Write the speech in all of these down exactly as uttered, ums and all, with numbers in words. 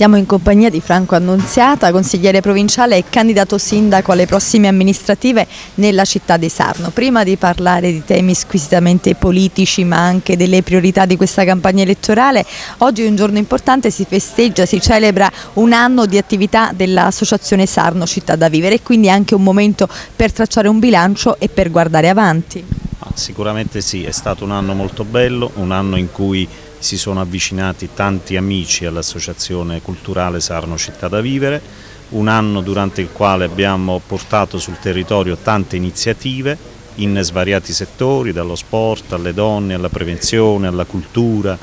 Siamo in compagnia di Franco Annunziata, consigliere provinciale e candidato sindaco alle prossime amministrative nella città di Sarno. Prima di parlare di temi squisitamente politici ma anche delle priorità di questa campagna elettorale, oggi è un giorno importante, si festeggia, si celebra un anno di attività dell'Associazione Sarno Città da Vivere e quindi anche un momento per tracciare un bilancio e per guardare avanti. Sicuramente sì, è stato un anno molto bello, un anno in cui si sono avvicinati tanti amici all'Associazione Culturale Sarno Città da Vivere, un anno durante il quale abbiamo portato sul territorio tante iniziative in svariati settori, dallo sport alle donne, alla prevenzione, alla cultura,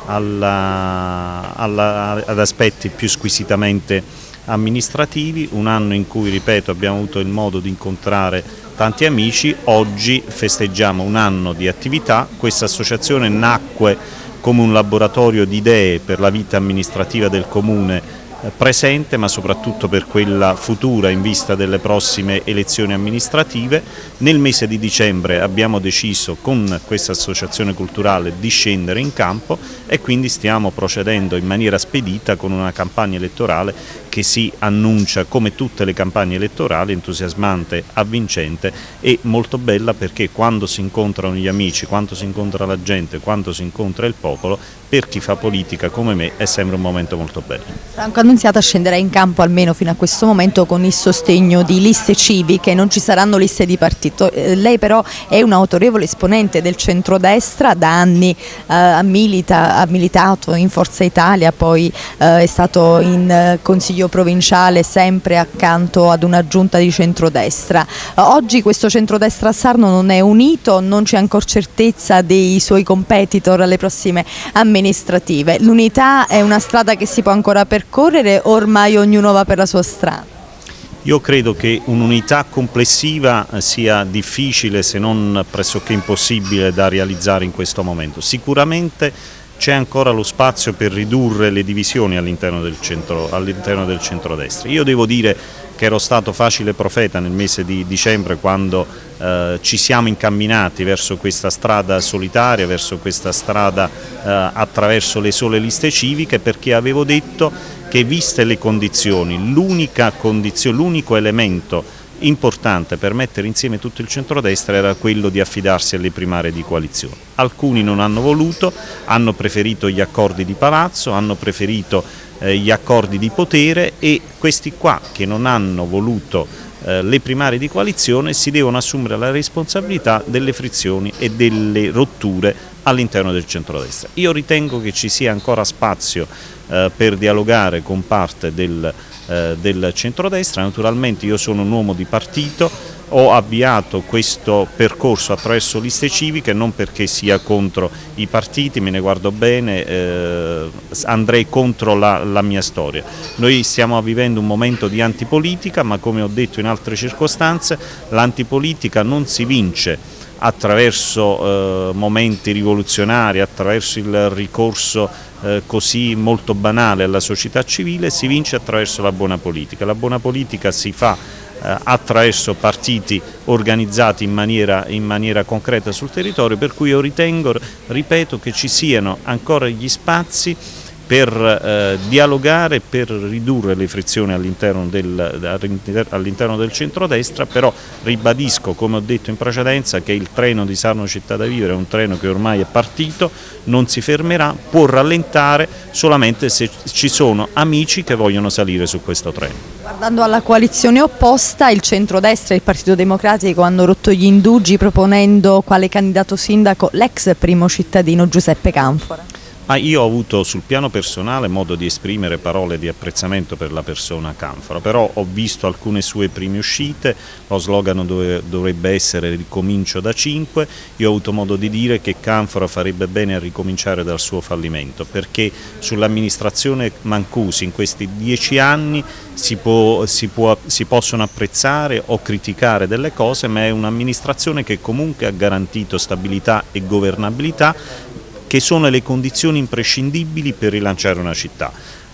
alla, alla, ad aspetti più squisitamente amministrativi, un anno in cui, ripeto, abbiamo avuto il modo di incontrare tanti amici. Oggi festeggiamo un anno di attività. Questa associazione nacque come un laboratorio di idee per la vita amministrativa del Comune presente, ma soprattutto per quella futura in vista delle prossime elezioni amministrative. Nel mese di dicembre abbiamo deciso con questa associazione culturale di scendere in campo e quindi stiamo procedendo in maniera spedita con una campagna elettorale che si annuncia, come tutte le campagne elettorali, entusiasmante, avvincente e molto bella, perché quando si incontrano gli amici, quando si incontra la gente, quando si incontra il popolo, per chi fa politica come me è sempre un momento molto bello. Franco Annunziata scenderà in campo almeno fino a questo momento con il sostegno di liste civiche, non ci saranno liste di partito. Eh, lei però è un autorevole esponente del centrodestra, da anni eh, milita, ha militato in Forza Italia, poi eh, è stato in eh, Consiglio provinciale sempre accanto ad una giunta di centrodestra. Eh, oggi questo centrodestra a Sarno non è unito, non c'è ancora certezza dei suoi competitor alle prossime amministrative. L'unità è una strada che si può ancora percorrere o ormai ognuno va per la sua strada? Io credo che un'unità complessiva sia difficile, se non pressoché impossibile, da realizzare in questo momento. Sicuramente c'è ancora lo spazio per ridurre le divisioni all'interno del centro, all'interno del centrodestra. Io devo dire che ero stato facile profeta nel mese di dicembre, quando eh, ci siamo incamminati verso questa strada solitaria, verso questa strada eh, attraverso le sole liste civiche, perché avevo detto che, viste le condizioni, l'unica condizione, l'unico elemento importante per mettere insieme tutto il centrodestra era quello di affidarsi alle primarie di coalizione. Alcuni non hanno voluto, hanno preferito gli accordi di palazzo, hanno preferito eh, gli accordi di potere, e questi qua che non hanno voluto eh, le primarie di coalizione si devono assumere la responsabilità delle frizioni e delle rotture all'interno del centrodestra. Io ritengo che ci sia ancora spazio eh, per dialogare con parte del del centrodestra. Naturalmente io sono un uomo di partito, ho avviato questo percorso attraverso liste civiche non perché sia contro i partiti, me ne guardo bene, eh, andrei contro la, la mia storia. Noi stiamo vivendo un momento di antipolitica, ma come ho detto in altre circostanze, l'antipolitica non si vince attraverso eh, momenti rivoluzionari, attraverso il ricorso eh, così molto banale alla società civile, si vince attraverso la buona politica. La buona politica si fa eh, attraverso partiti organizzati in maniera, in maniera concreta sul territorio, per cui io ritengo, ripeto, che ci siano ancora gli spazi per eh, dialogare, per ridurre le frizioni all'interno del, all'interno del centrodestra, però ribadisco, come ho detto in precedenza, che il treno di Sarno Città da Vivere è un treno che ormai è partito, non si fermerà, può rallentare solamente se ci sono amici che vogliono salire su questo treno. Guardando alla coalizione opposta, il centrodestra e il Partito Democratico hanno rotto gli indugi proponendo quale candidato sindaco l'ex primo cittadino Giuseppe Canfora. Ah, io ho avuto sul piano personale modo di esprimere parole di apprezzamento per la persona Canfora, però ho visto alcune sue prime uscite, lo slogan dove dovrebbe essere ricomincio da cinque, io ho avuto modo di dire che Canfora farebbe bene a ricominciare dal suo fallimento, perché sull'amministrazione Mancusi in questi dieci anni si, può, si, può, si possono apprezzare o criticare delle cose, ma è un'amministrazione che comunque ha garantito stabilità e governabilità, che sono le condizioni imprescindibili per rilanciare una città.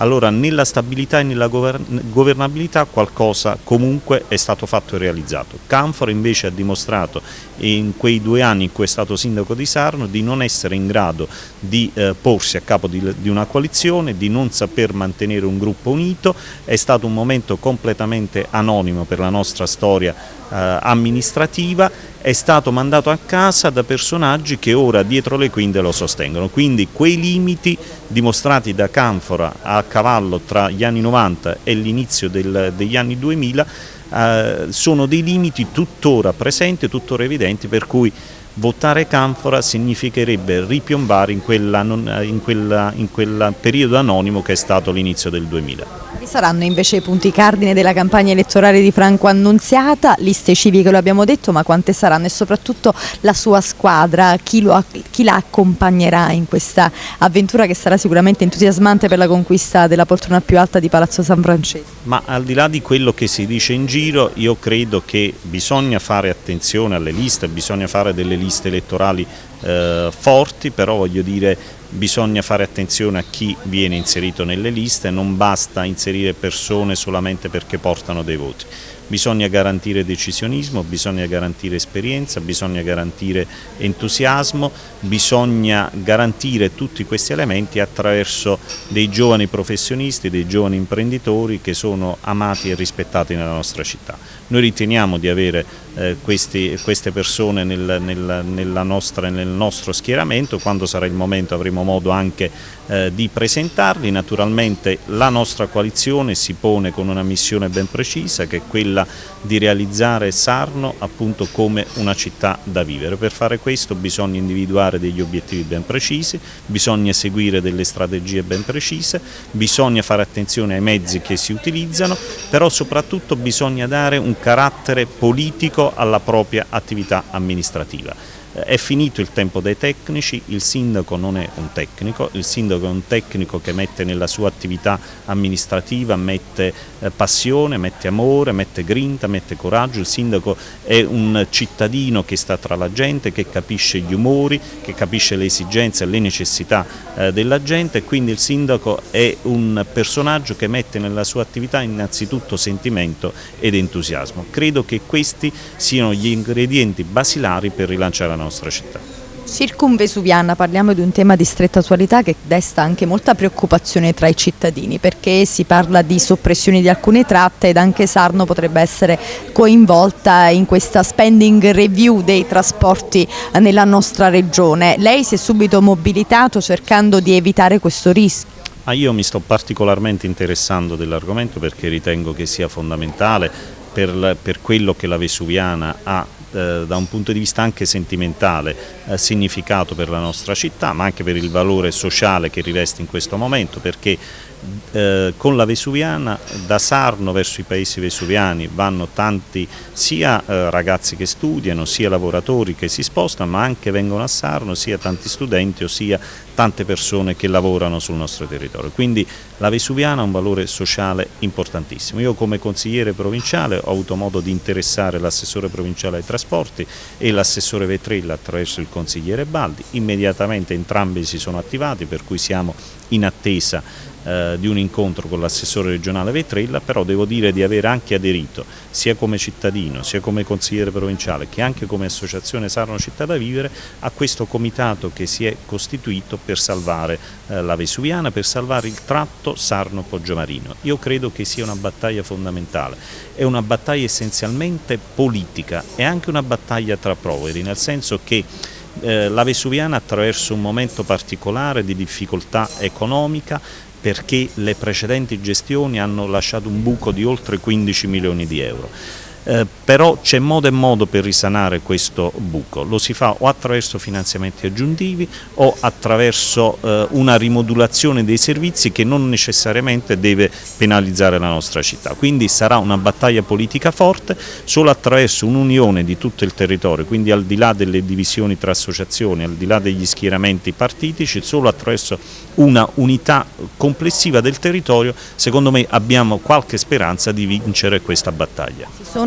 allora nella stabilità e nella governabilità qualcosa comunque è stato fatto e realizzato. Canfora invece ha dimostrato in quei due anni in cui è stato sindaco di Sarno di non essere in grado di eh, porsi a capo di, di una coalizione, di non saper mantenere un gruppo unito. È stato un momento completamente anonimo per la nostra storia eh, amministrativa, è stato mandato a casa da personaggi che ora dietro le quinte lo sostengono, quindi quei limiti dimostrati da Canfora a cavallo tra gli anni novanta e l'inizio del, degli anni duemila eh, sono dei limiti tuttora presenti, tuttora evidenti, per cui votare Canfora significherebbe ripiombare in, quella, in, quella, in quel periodo anonimo che è stato l'inizio del duemila. Quali saranno invece i punti cardine della campagna elettorale di Franco Annunziata? Liste civiche lo abbiamo detto, ma quante saranno? E soprattutto la sua squadra, chi, lo, chi la accompagnerà in questa avventura che sarà sicuramente entusiasmante per la conquista della poltrona più alta di Palazzo San Francesco? Ma al di là di quello che si dice in giro, io credo che bisogna fare attenzione alle liste, bisogna fare delle liste elettorali eh, forti, però voglio dire bisogna fare attenzione a chi viene inserito nelle liste, non basta inserire persone solamente perché portano dei voti. Bisogna garantire decisionismo, bisogna garantire esperienza, bisogna garantire entusiasmo, bisogna garantire tutti questi elementi attraverso dei giovani professionisti, dei giovani imprenditori che sono amati e rispettati nella nostra città. Noi riteniamo di avere eh, questi, queste persone nel, nel, nella nostra, nel nostro schieramento. Quando sarà il momento avremo modo anche eh, di presentarli. Naturalmente la nostra coalizione si pone con una missione ben precisa, che è quella di realizzare Sarno appunto come una città da vivere. Per fare questo bisogna individuare degli obiettivi ben precisi, bisogna seguire delle strategie ben precise, bisogna fare attenzione ai mezzi che si utilizzano, però soprattutto bisogna dare un carattere politico alla propria attività amministrativa. È finito il tempo dei tecnici, il sindaco non è un tecnico, il sindaco è un tecnico che mette nella sua attività amministrativa, mette eh, passione, mette amore, mette grinta, mette coraggio. Il sindaco è un cittadino che sta tra la gente, che capisce gli umori, che capisce le esigenze e le necessità eh, della gente, e quindi il sindaco è un personaggio che mette nella sua attività innanzitutto sentimento ed entusiasmo. Credo che questi siano gli ingredienti basilari per rilanciare la nostra città. Circumvesuviana, parliamo di un tema di stretta attualità che desta anche molta preoccupazione tra i cittadini, perché si parla di soppressioni di alcune tratte ed anche Sarno potrebbe essere coinvolta in questa spending review dei trasporti nella nostra regione. Lei si è subito mobilitato cercando di evitare questo rischio? Ah, io mi sto particolarmente interessando dell'argomento perché ritengo che sia fondamentale per, per quello che la Vesuviana ha eh, da un punto di vista anche sentimentale eh, significato per la nostra città, ma anche per il valore sociale che riveste in questo momento, perché Eh, con la Vesuviana da Sarno verso i paesi vesuviani vanno tanti sia eh, ragazzi che studiano, sia lavoratori che si spostano, ma anche vengono a Sarno sia tanti studenti, ossia tante persone che lavorano sul nostro territorio. Quindi la Vesuviana ha un valore sociale importantissimo. Io come consigliere provinciale ho avuto modo di interessare l'assessore provinciale ai trasporti e l'assessore Vetrella attraverso il consigliere Baldi. Immediatamente entrambi si sono attivati, per cui siamo in attesa eh, di un incontro con l'assessore regionale Vetrella, però devo dire di aver anche aderito sia come cittadino, sia come consigliere provinciale, che anche come associazione Sarno Città da Vivere a questo comitato che si è costituito per salvare eh, la Vesuviana, per salvare il tratto Sarno-Poggiomarino. Io credo che sia una battaglia fondamentale, è una battaglia essenzialmente politica, è anche una battaglia tra poveri, nel senso che Eh, la Vesuviana attraverso un momento particolare di difficoltà economica, perché le precedenti gestioni hanno lasciato un buco di oltre quindici milioni di euro. Eh, però c'è modo e modo per risanare questo buco, lo si fa o attraverso finanziamenti aggiuntivi o attraverso eh, una rimodulazione dei servizi che non necessariamente deve penalizzare la nostra città. Quindi sarà una battaglia politica forte, solo attraverso un'unione di tutto il territorio, quindi al di là delle divisioni tra associazioni, al di là degli schieramenti partitici, solo attraverso una unità complessiva del territorio, secondo me abbiamo qualche speranza di vincere questa battaglia. Ci sono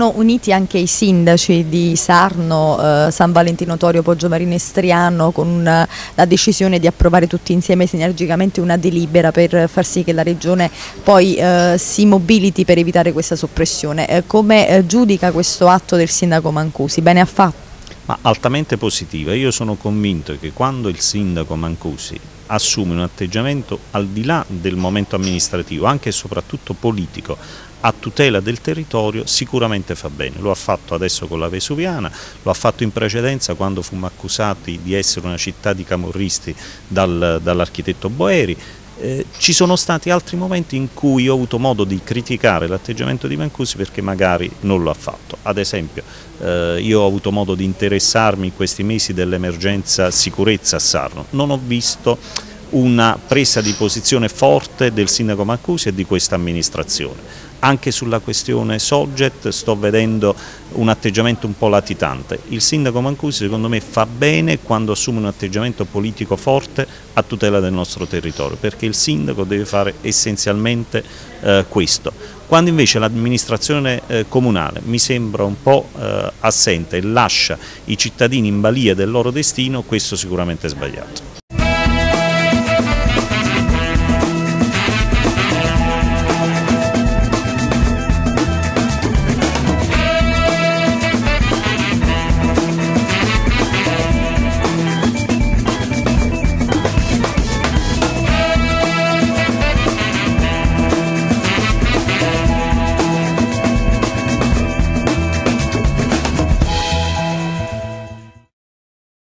sono uniti anche i sindaci di Sarno, eh, San Valentino Torio, Poggiomarino e Striano con una, la decisione di approvare tutti insieme sinergicamente una delibera per far sì che la Regione poi eh, si mobiliti per evitare questa soppressione. Eh, come eh, giudica questo atto del sindaco Mancusi? Bene ha fatto? Ma altamente positiva. Io sono convinto che quando il sindaco Mancusi assume un atteggiamento al di là del momento amministrativo, anche e soprattutto politico, a tutela del territorio, sicuramente fa bene. Lo ha fatto adesso con la Vesuviana, lo ha fatto in precedenza quando fummo accusati di essere una città di camorristi dal, dall'architetto Boeri. Eh, ci sono stati altri momenti in cui ho avuto modo di criticare l'atteggiamento di Mancusi perché magari non lo ha fatto. Ad esempio, eh, io ho avuto modo di interessarmi in questi mesi dell'emergenza sicurezza a Sarno. Non ho visto una presa di posizione forte del sindaco Mancusi e di questa amministrazione. Anche sulla questione Sogget sto vedendo un atteggiamento un po' latitante. Il sindaco Mancusi secondo me fa bene quando assume un atteggiamento politico forte a tutela del nostro territorio, perché il sindaco deve fare essenzialmente eh, questo. Quando invece l'amministrazione eh, comunale mi sembra un po' eh, assente e lascia i cittadini in balia del loro destino, questo sicuramente è sbagliato.